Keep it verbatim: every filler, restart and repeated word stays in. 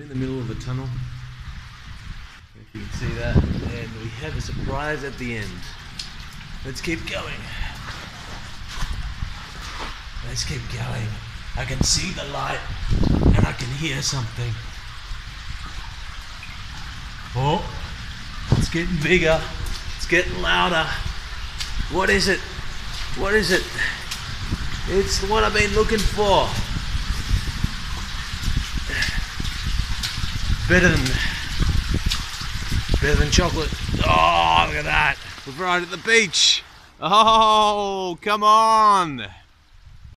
I'm in the middle of a tunnel, if you can see that, and we have a surprise at the end. Let's keep going. Let's keep going. I can see the light, and I can hear something. Oh, it's getting bigger. It's getting louder. What is it? What is it? It's the one I've been looking for. Better than, better than chocolate. Oh, look at that. We're right at the beach. Oh, come on.